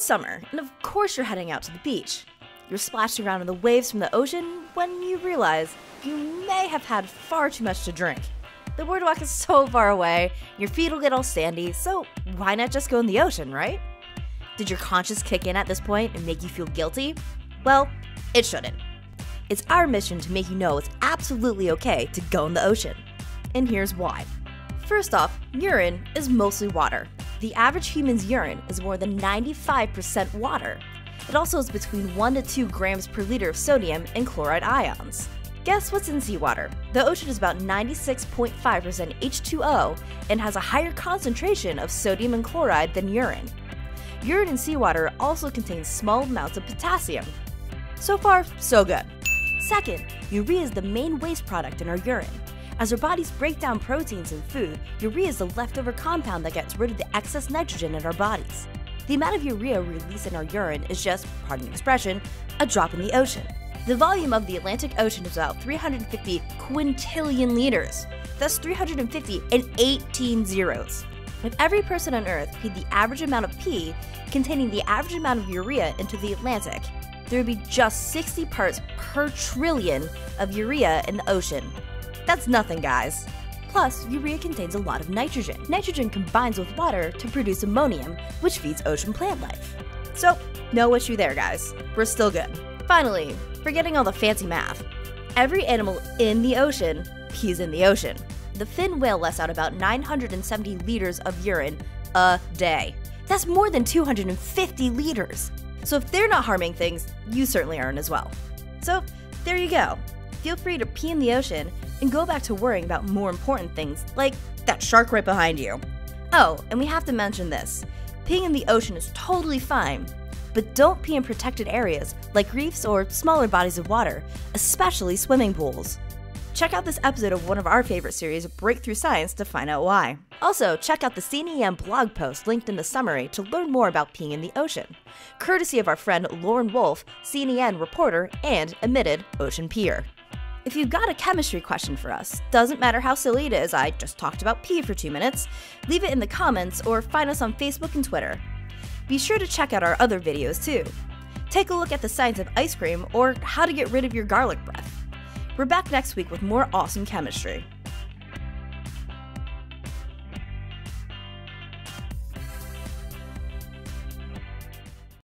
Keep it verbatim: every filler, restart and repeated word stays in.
it's summer, and of course you're heading out to the beach. You're splashing around in the waves from the ocean when you realize you may have had far too much to drink. The boardwalk is so far away, your feet will get all sandy, so why not just go in the ocean, right? Did your conscience kick in at this point and make you feel guilty? Well, it shouldn't. It's our mission to make you know it's absolutely okay to go in the ocean. And here's why. First off, urine is mostly water. The average human's urine is more than ninety-five percent water. It also has between one to two grams per liter of sodium and chloride ions. Guess what's in seawater? The ocean is about ninety-six point five percent H two O and has a higher concentration of sodium and chloride than urine. Urine in seawater also contains small amounts of potassium. So far, so good. Second, urea is the main waste product in our urine. As our bodies break down proteins in food, urea is the leftover compound that gets rid of the excess nitrogen in our bodies. The amount of urea released in our urine is just, pardon the expression, a drop in the ocean. The volume of the Atlantic Ocean is about three hundred fifty quintillion liters. That's three hundred fifty and eighteen zeros. If every person on Earth peed the average amount of pee containing the average amount of urea into the Atlantic, there would be just sixty parts per trillion of urea in the ocean. That's nothing, guys. Plus, urea contains a lot of nitrogen. Nitrogen combines with water to produce ammonium, which feeds ocean plant life. So, no issue there, guys. We're still good. Finally, forgetting all the fancy math, every animal in the ocean pees in the ocean. The fin whale lets out about nine hundred seventy liters of urine a day. That's more than two hundred fifty liters. So if they're not harming things, you certainly aren't as well. So, there you go. Feel free to pee in the ocean and go back to worrying about more important things, like that shark right behind you. Oh, and we have to mention this. Peeing in the ocean is totally fine, but don't pee in protected areas like reefs or smaller bodies of water, especially swimming pools. Check out this episode of one of our favorite series, Breakthrough Science, to find out why. Also, check out the C N E N blog post linked in the summary to learn more about peeing in the ocean, courtesy of our friend Lauren Wolf, C N E N reporter and admitted ocean peer. If you've got a chemistry question for us, doesn't matter how silly it is, I just talked about pee for two minutes, leave it in the comments or find us on Facebook and Twitter. Be sure to check out our other videos too. Take a look at the science of ice cream or how to get rid of your garlic breath. We're back next week with more awesome chemistry.